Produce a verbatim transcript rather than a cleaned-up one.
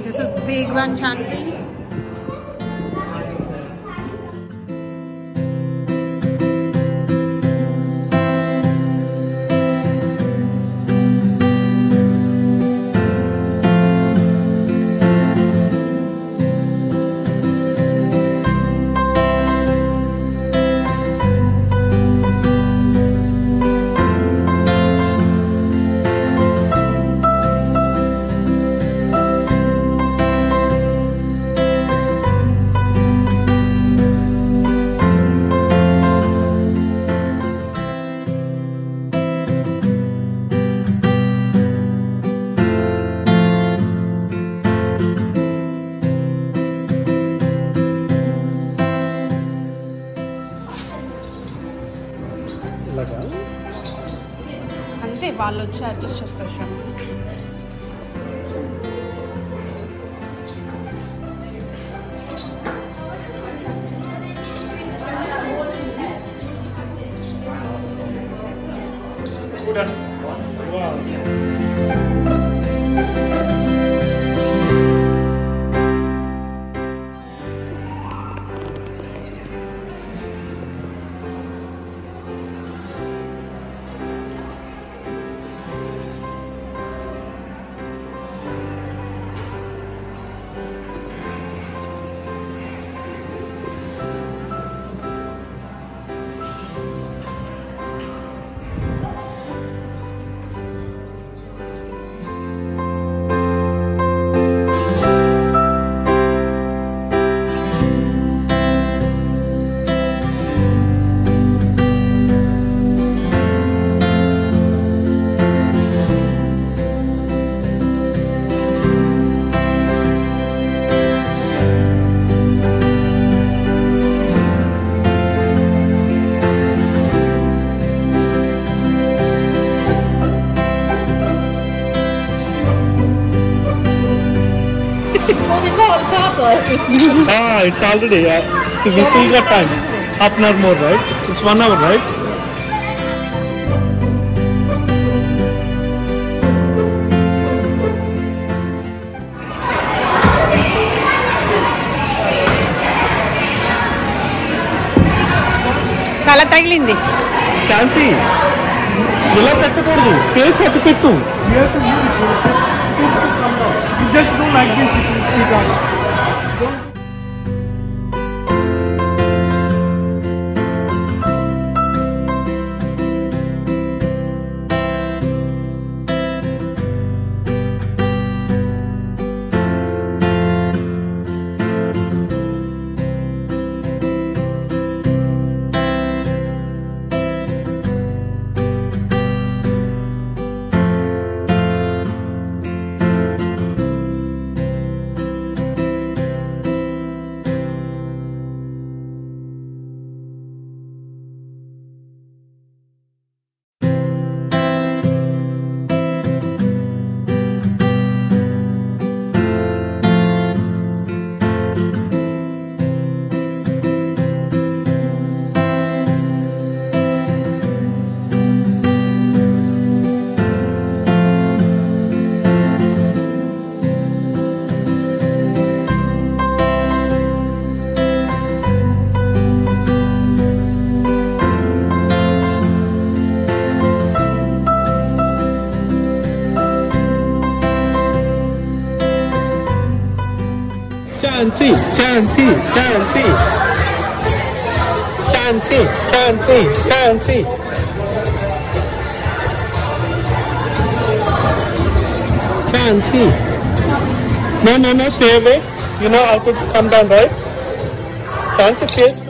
This is a big one, Chansey. అంతే వాళ్ళు వచ్చి అడ్జస్ట్ చేస్తారు. Ah, it's already. Uh, so we still got time. Half an hour more, right? It's one hour, right? Kala tagilindi. Chansey, ఇలా పెట్టకూడదు. Face అటు పెట్టు. You just do like this. You got it. Chansey, Chansey, Chansey, Chansey, Chansey, Chansey. Chansey. No, no, no, stay away. You know how to come down, right? Chansey, please.